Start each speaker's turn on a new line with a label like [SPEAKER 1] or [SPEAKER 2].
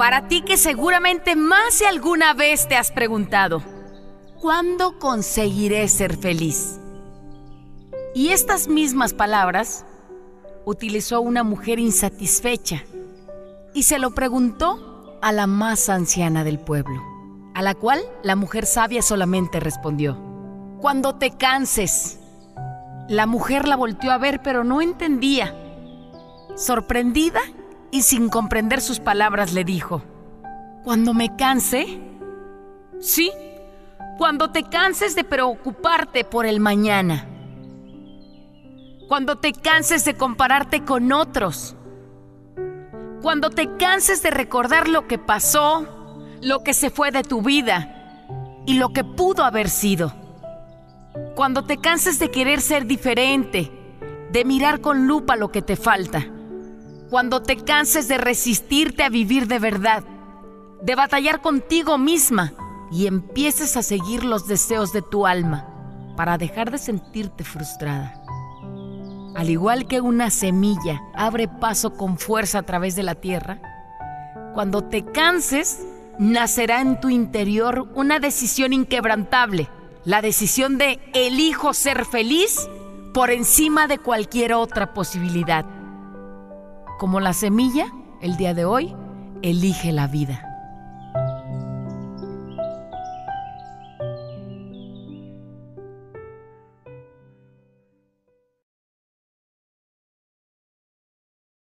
[SPEAKER 1] Para ti que seguramente más de alguna vez te has preguntado, ¿cuándo conseguiré ser feliz? Y estas mismas palabras utilizó una mujer insatisfecha y se lo preguntó a la más anciana del pueblo, a la cual la mujer sabia solamente respondió: cuando te canses. La mujer la volteó a ver, pero no entendía. Sorprendida y sin comprender sus palabras, le dijo: ¿cuando me canse? Sí, cuando te canses de preocuparte por el mañana. Cuando te canses de compararte con otros. Cuando te canses de recordar lo que pasó, lo que se fue de tu vida y lo que pudo haber sido. Cuando te canses de querer ser diferente, de mirar con lupa lo que te falta. Cuando te canses de resistirte a vivir de verdad, de batallar contigo misma y empieces a seguir los deseos de tu alma para dejar de sentirte frustrada. Al igual que una semilla abre paso con fuerza a través de la tierra, cuando te canses, nacerá en tu interior una decisión inquebrantable, la decisión de elijo ser feliz por encima de cualquier otra posibilidad. Como la semilla, el día de hoy, elige la vida.